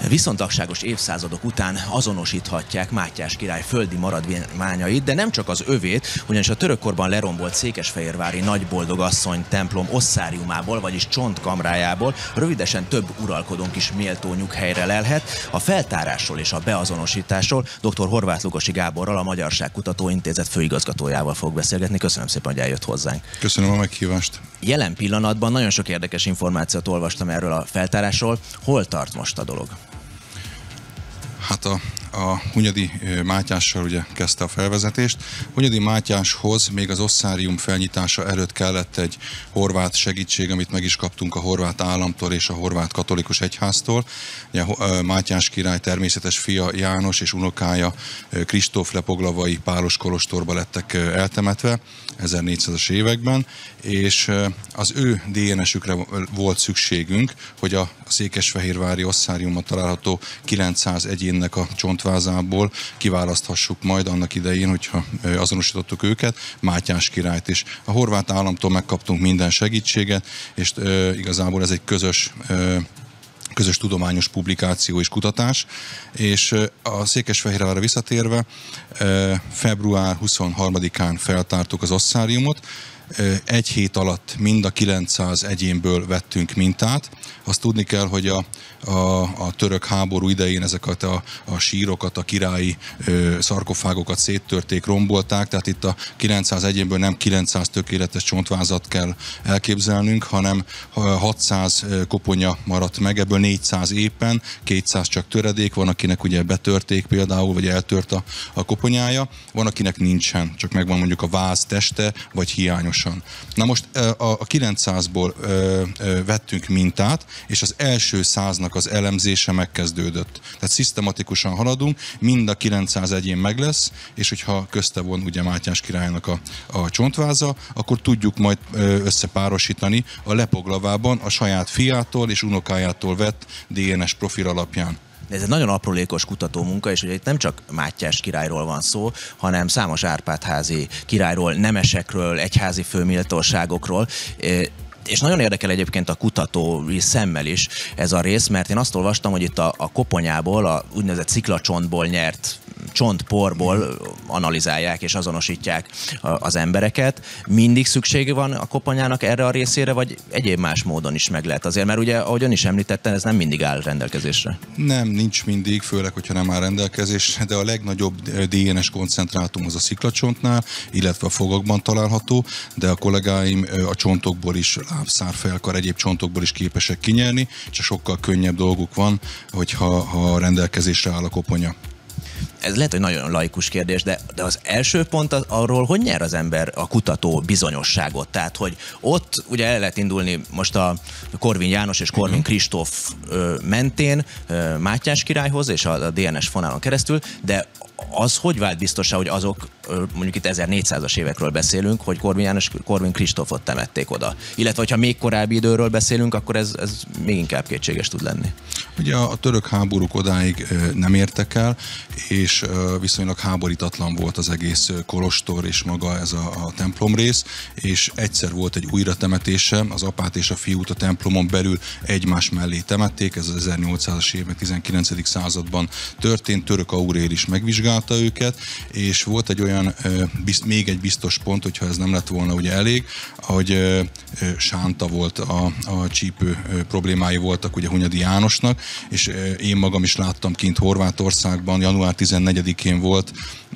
viszontagságos évszázadok után azonosíthatják Mátyás király földi maradványait, de nem csak az övét, ugyanis a törökkorban lerombolt székesfehérvári nagyboldogasszony templom osszáriumából, vagyis csontkamrájából rövidesen több uralkodónk is méltó nyughelyre lelhet. A feltárásról és a beazonosításról dr. Horváth Lugosi Gáborral, a Magyarságkutató Intézet főigazgatójával fog beszélgetni. Köszönöm szépen, hogy eljött hozzánk. Köszönöm a meghívást. Jelen pillanatban nagyon sok érdekes információt olvastam erről a feltárásról. Hol tart most a dolog? Hát a Hunyadi Mátyással ugye kezdte a felvezetést. Hunyadi Mátyáshoz még az osszárium felnyitása előtt kellett egy horvát segítség, amit meg is kaptunk a horvát államtól és a horvát katolikus egyháztól. Ugye Mátyás király természetes fia János és unokája Kristóf Lepoglavai pálos kolostorba lettek eltemetve 1400-as években, és az ő DNS-ükre volt szükségünk, hogy a székesfehérvári osszáriumon található 900 egyénnek a csontvázából kiválaszthassuk majd annak idején, hogyha azonosítottuk őket, Mátyás királyt is. A horvát államtól megkaptunk minden segítséget, és igazából ez egy közös tudományos publikáció és kutatás, és a Székesfehérvárra visszatérve február 23-án feltártuk az osszáriumot. Egy hét alatt mind a 900 egyénből vettünk mintát. Azt tudni kell, hogy a török háború idején ezeket a sírokat, a királyi szarkofágokat széttörték, rombolták, tehát itt a 900 egyénből nem 900 tökéletes csontvázat kell elképzelnünk, hanem 600 koponya maradt meg, ebből 400 éppen, 200 csak töredék, van akinek ugye betörték például, vagy eltört a koponyája, van akinek nincsen, csak megvan mondjuk a váz teste, vagy hiányos. Na most a 900-ból vettünk mintát, és az első 100-nak az elemzése megkezdődött. Tehát szisztematikusan haladunk, mind a 900 egyén meg lesz, és hogyha közte van ugye Mátyás királynak a csontváza, akkor tudjuk majd összepárosítani a Lepoglavában a saját fiától és unokájától vett DNS profil alapján. De ez egy nagyon aprólékos kutatómunka, és ugye itt nem csak Mátyás királyról van szó, hanem számos Árpád-házi királyról, nemesekről, egyházi főméltóságokról. És nagyon érdekel egyébként a kutatói szemmel is ez a rész, mert én azt olvastam, hogy itt a koponyából, a úgynevezett sziklacsontból nyert csontporból analizálják és azonosítják az embereket. Mindig szüksége van a koponyának erre a részére, vagy egyéb más módon is meg lehet azért? Mert ugye, ahogy ön is említette, ez nem mindig áll rendelkezésre. Nem, nincs mindig, főleg, hogyha nem áll rendelkezésre, de a legnagyobb DNS koncentrátum az a sziklacsontnál, illetve a fogakban található, de a kollégáim a csontokból is, lábszár, felkar, egyéb csontokból is képesek kinyerni, csak sokkal könnyebb dolguk van, hogyha rendelkezésre áll a koponya. Ez lehet, hogy nagyon laikus kérdés, de az első pont arról, hogy nyer az ember, a kutató bizonyosságot. Tehát, hogy ott ugye el lehet indulni most a Korvin János és Korvin Kristóf mentén Mátyás királyhoz és a DNS fonálon keresztül, de az hogy vált biztossá, hogy azok, mondjuk itt 1400-as évekről beszélünk, hogy Korvin János, Korvin Kristófot temették oda. Illetve, hogyha még korábbi időről beszélünk, akkor ez még inkább kétséges tud lenni. Ugye a török háborúk odáig nem értek el, és viszonylag háborítatlan volt az egész kolostor és maga ez a templomrész, és egyszer volt egy újratemetése, az apát és a fiút a templomon belül egymás mellé temették, ez az 1800-as évek 19. században történt, Török Aurél is megvizsgálta őket, és volt egy olyan, még egy biztos pont, hogyha ez nem lett volna ugye elég, hogy sánta volt, a csípő problémái voltak ugye Hunyadi Jánosnak, és én magam is láttam kint Horvátországban, január 14-én volt,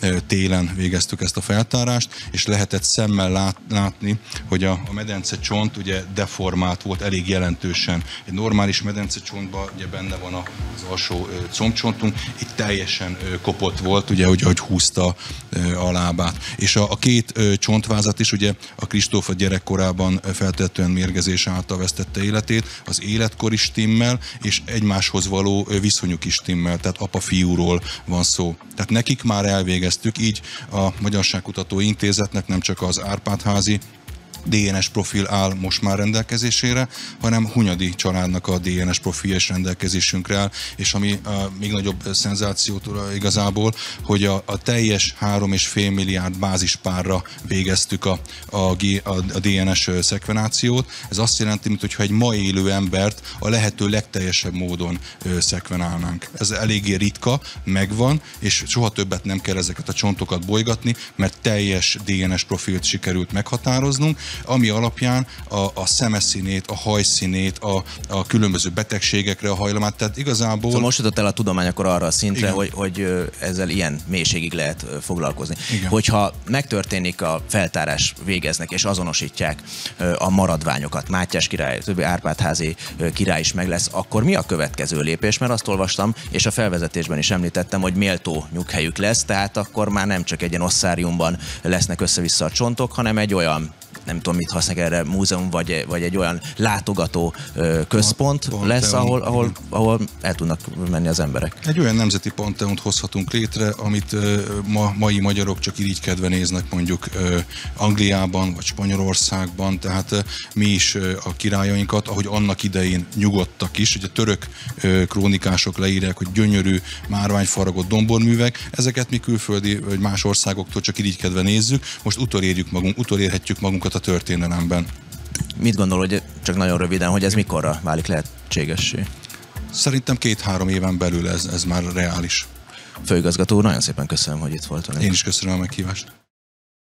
télen végeztük ezt a feltárást, és lehetett szemmel látni, hogy a medence csont ugye deformált volt elég jelentősen. Egy normális medence csontban ugye benne van az alsó combcsontunk, itt teljesen kopott volt, ugye, hogy húzta a lábát. És a két csontvázat is, ugye a Kristóf a gyerekkorában feltehetően mérgezés által vesztette életét, az életkor is stimmel, és egymáshoz való viszonyuk is stimmel, tehát apa-fiúról van szó. Tehát nekik már elvégeztük, így a Magyarságkutató Intézetnek nem csak az Árpád-házi DNS profil áll most már rendelkezésére, hanem Hunyadi családnak a DNS profilja is rendelkezésünkre áll, és ami még nagyobb szenzációt igazából, hogy a teljes 3,5 milliárd bázispárra végeztük a DNS szekvenációt. Ez azt jelenti, mintha egy ma élő embert a lehető legteljesebb módon szekvenálnánk. Ez eléggé ritka, megvan, és soha többet nem kell ezeket a csontokat bolygatni, mert teljes DNS profilt sikerült meghatároznunk, ami alapján a szemeszínét, a hajszínét, a különböző betegségekre a hajlamát, tehát igazából... Szóval most jutott el a tudomány akkor arra a szintre, hogy ezzel ilyen mélységig lehet foglalkozni. Igen. Hogyha megtörténik a feltárás, végeznek és azonosítják a maradványokat, Mátyás király, többi Árpád-házi király is meg lesz, akkor mi a következő lépés? Mert azt olvastam, és a felvezetésben is említettem, hogy méltó nyughelyük lesz, tehát akkor már nem csak egy ilyen osszáriumban lesznek össze-vissza a csontok, hanem egy olyan, nem tudom mit használják erre, múzeum, vagy egy olyan látogató központ lesz, ahol el tudnak menni az emberek. Egy olyan nemzeti panteont hozhatunk létre, amit mai magyarok csak irigykedve néznek mondjuk Angliában, vagy Spanyolországban, tehát mi is a királyainkat, ahogy annak idején nyugodtak is, ugye török krónikások leírják, hogy gyönyörű, márványfaragott domborművek, ezeket mi külföldi vagy más országoktól csak irigykedve nézzük, most utolérhetjük magunkat a történelemben. Mit gondol, hogy csak nagyon röviden, hogy ez mikorra válik lehetségessé? Szerintem 2-3 éven belül ez már reális. Főigazgató úr, nagyon szépen köszönöm, hogy itt volt. Én is köszönöm a meghívást.